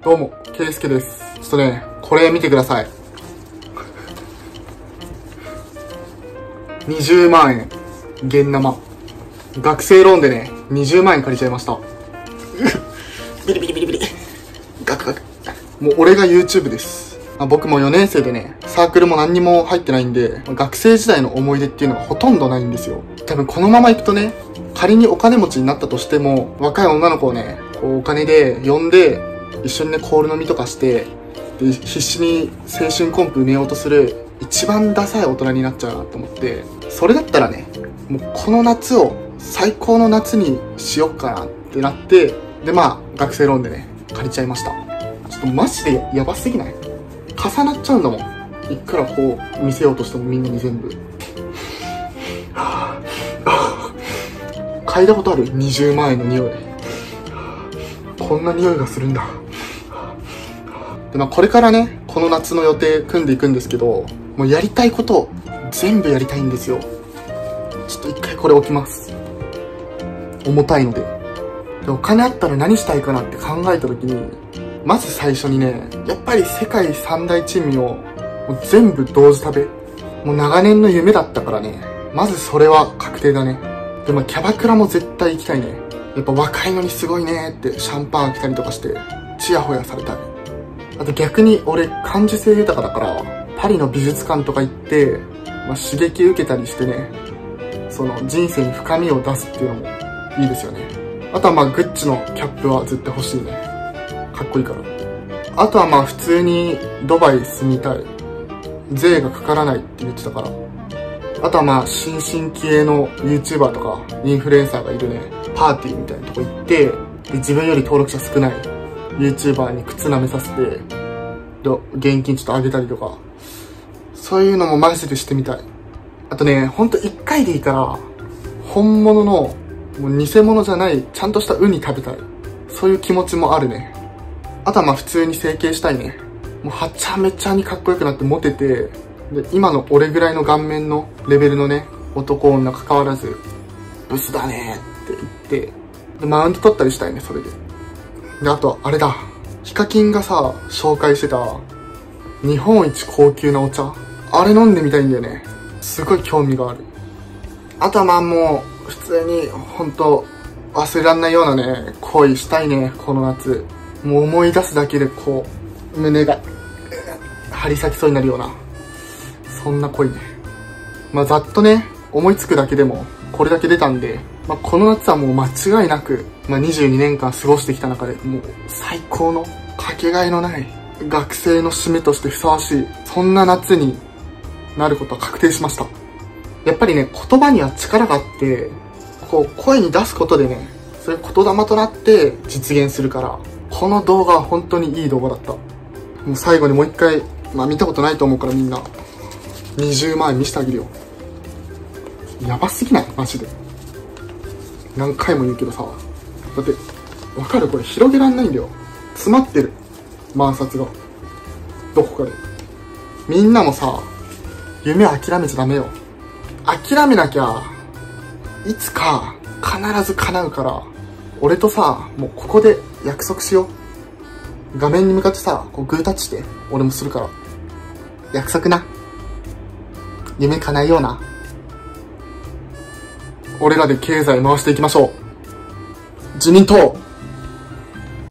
どうも、ケイスケです。ちょっとね、これ見てください。20万円。現生。学生ローンでね、20万円借りちゃいました。ビリビリビリビリ。ガクガク。もう俺が YouTube です。僕も4年生でね、サークルも何にも入ってないんで、学生時代の思い出っていうのがほとんどないんですよ。多分このまま行くとね、仮にお金持ちになったとしても、若い女の子をね、こうお金で呼んで、一緒にね、コール飲みとかして、で、必死に青春コンプ埋めようとする、一番ダサい大人になっちゃうなと思って、それだったらね、もうこの夏を最高の夏にしよっかなってなって、で、学生ローンでね、借りちゃいました。ちょっとマジでやばすぎない？重なっちゃうんだもん。いくらこう、見せようとしてもみんなに全部。嗅いだことある？ 20 万円の匂い。こんな匂いがするんだ。で、これからね、この夏の予定組んでいくんですけど、もうやりたいことを全部やりたいんですよ。ちょっと一回これ置きます。重たいので。で、お金あったら何したいかなって考えた時に、まず最初にね、やっぱり世界三大珍味をもう全部同時食べ。もう長年の夢だったからね、まずそれは確定だね。で、キャバクラも絶対行きたいね。やっぱ若いのにすごいねってシャンパン来たりとかして、チヤホヤされたい。あと逆に俺感受性豊かだから、パリの美術館とか行って、刺激受けたりしてね、その人生に深みを出すっていうのもいいですよね。あとはグッチのキャップは絶対欲しいね。かっこいいから。あとは普通にドバイ住みたい。税がかからないって言ってたから。あとは新進気鋭の YouTuber とかインフルエンサーがいるね、パーティーみたいなとこ行って、で自分より登録者少ない YouTuber に靴舐めさせて、で現金ちょっとあげたりとか、そういうのもマジでしてみたい。あとね、ほんと1回でいいから、本物の、もう偽物じゃない、ちゃんとしたウニ食べたい。そういう気持ちもあるね。あとは普通に整形したいね。もうはちゃめちゃにかっこよくなってモテて、で、今の俺ぐらいの顔面のレベルのね、男女関わらず、ブスだねって言って、で、マウント取ったりしたいね、それで。で、あと、あれだ。ヒカキンがさ、紹介してた、日本一高級なお茶。あれ飲んでみたいんだよね。すごい興味がある。あとはもう、普通に、ほんと、忘れらんないようなね、恋したいね、この夏。もう思い出すだけでこう、胸が、張り裂きそうになるような、そんな恋ね。ざっとね、思いつくだけでも、これだけ出たんで、この夏はもう間違いなく、22年間過ごしてきた中で、もう最高の、かけがえのない、学生の締めとしてふさわしい、そんな夏になることは確定しました。やっぱりね、言葉には力があって、こう、声に出すことでね、それ言霊となって実現するから、この動画は本当にいい動画だった。もう最後にもう一回、見たことないと思うからみんな、20万円見せてあげるよ。やばすぎない？マジで。何回も言うけどさ。だって、わかる？これ広げらんないんだよ。詰まってる。万札が。どこかで。みんなもさ、夢諦めちゃダメよ。諦めなきゃ、いつか必ず叶うから、俺とさ、もうここで約束しよう。画面に向かってさ、こうグータッチして、俺もするから。約束な。夢叶えような。俺らで経済回していきましょう。自民党